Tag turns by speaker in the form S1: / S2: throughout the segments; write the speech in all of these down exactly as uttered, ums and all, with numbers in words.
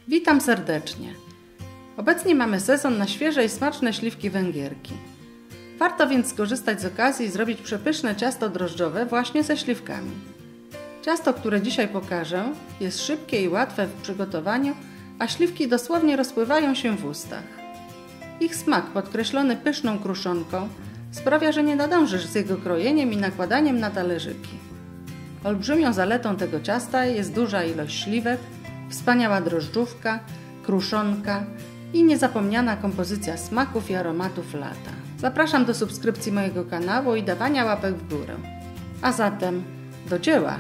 S1: Witam serdecznie. Obecnie mamy sezon na świeże i smaczne śliwki węgierki. Warto więc skorzystać z okazji i zrobić przepyszne ciasto drożdżowe właśnie ze śliwkami. Ciasto, które dzisiaj pokażę, jest szybkie i łatwe w przygotowaniu, a śliwki dosłownie rozpływają się w ustach. Ich smak, podkreślony pyszną kruszonką, sprawia, że nie nadążysz z jego krojeniem i nakładaniem na talerzyki. Olbrzymią zaletą tego ciasta jest duża ilość śliwek, wspaniała drożdżówka, kruszonka i niezapomniana kompozycja smaków i aromatów lata. Zapraszam do subskrypcji mojego kanału i dawania łapek w górę. A zatem do dzieła!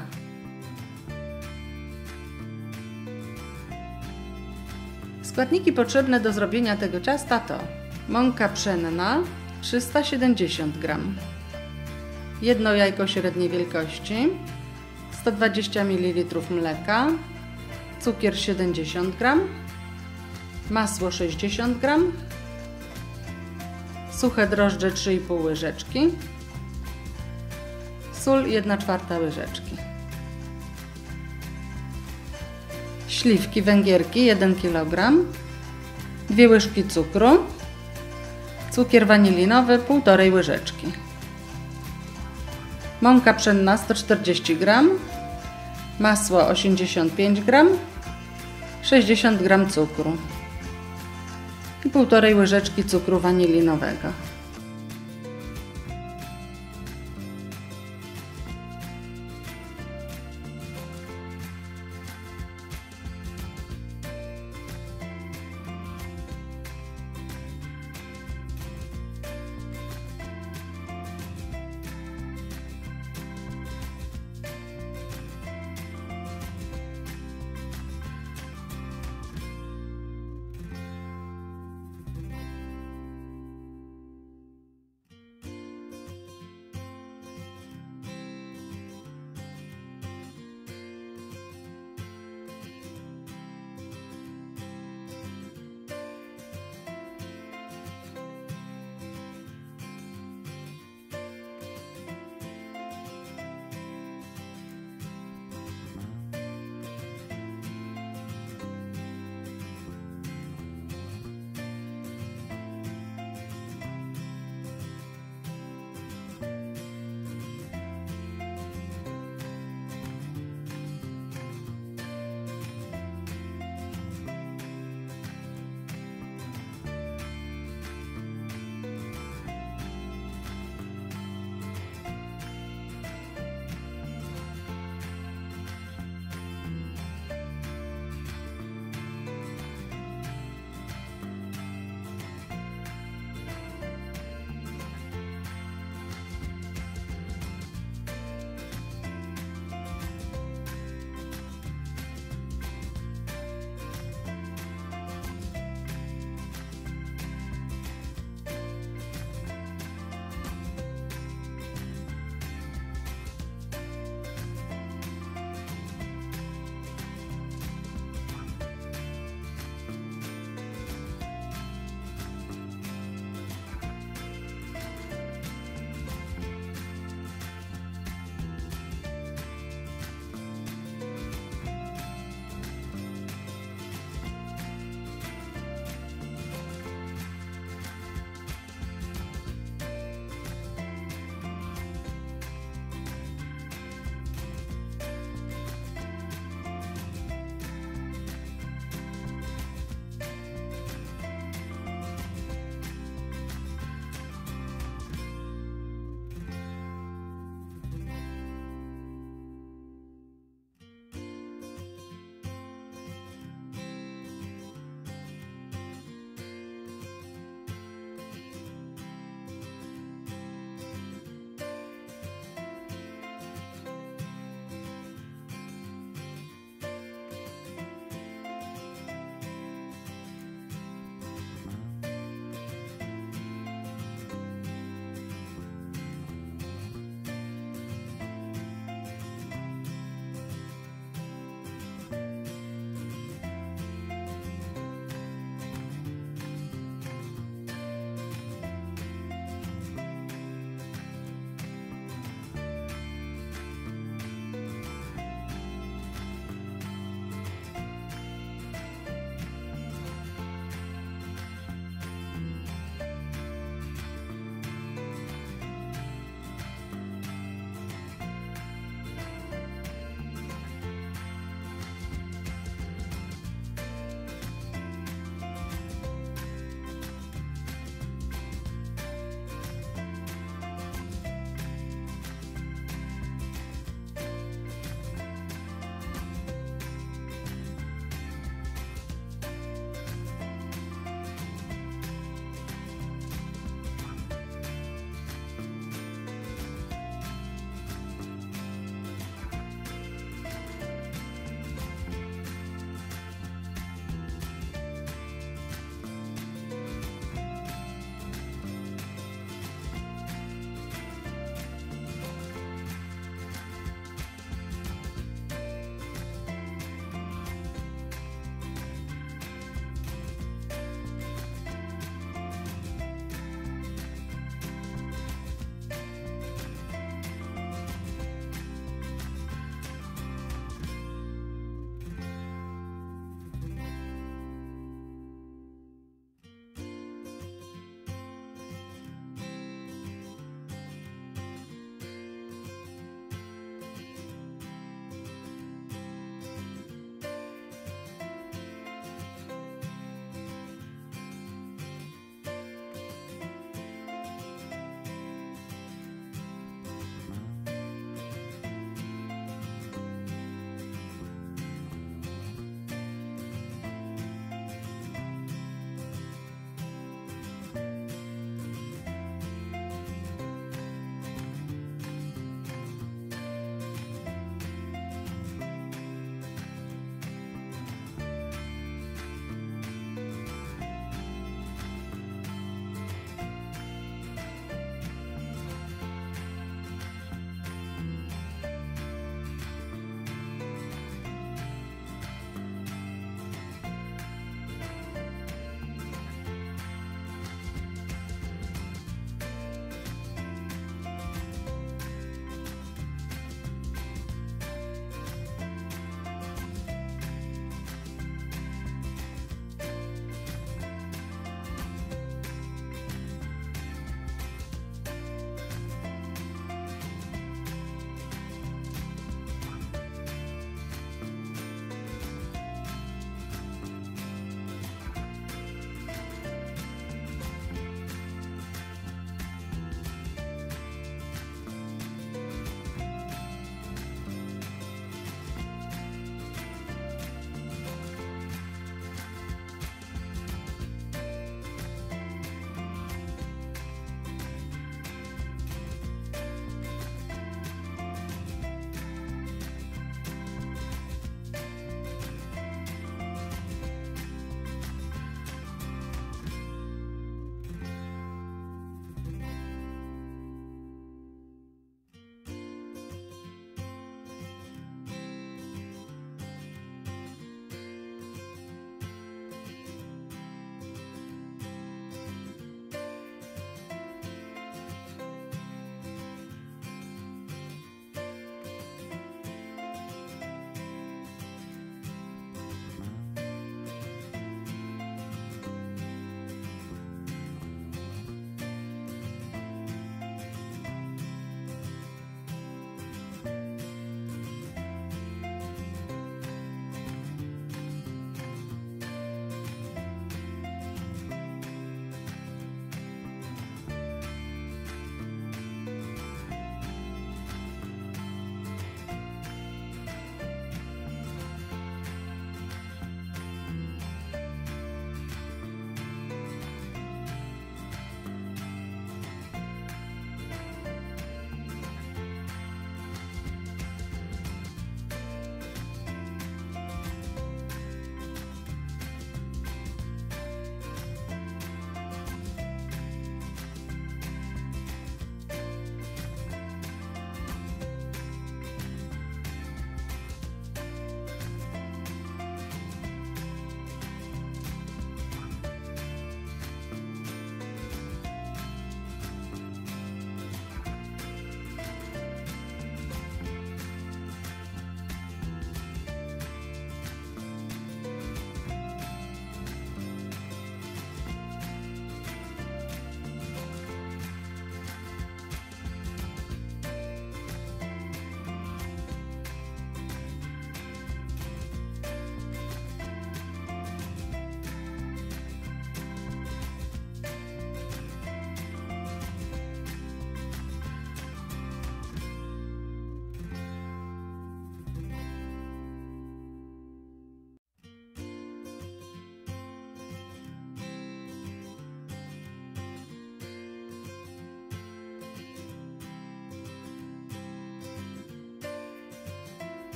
S1: Składniki potrzebne do zrobienia tego ciasta to mąka pszenna trzysta siedemdziesiąt gramów, jedno jajko średniej wielkości, sto dwadzieścia mililitrów mleka, cukier siedemdziesiąt gramów, masło sześćdziesiąt gramów, suche drożdże trzy i pół łyżeczki, sól jedna czwarta łyżeczki. Śliwki węgierki jeden kilogram, dwie łyżki cukru, cukier wanilinowy półtorej łyżeczki, mąka pszenna sto czterdzieści gramów, masło osiemdziesiąt pięć gramów, sześćdziesiąt gramów cukru i półtorej łyżeczki cukru wanilinowego.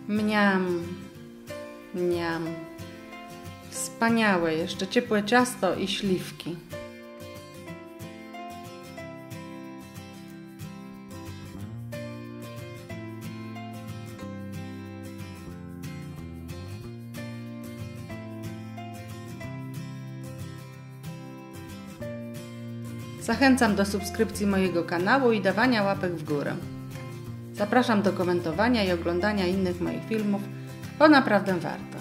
S1: Mniam, mniam. Wspaniałe, jeszcze ciepłe ciasto i śliwki. Zachęcam do subskrypcji mojego kanału i dawania łapek w górę. Zapraszam do komentowania i oglądania innych moich filmów, bo naprawdę warto.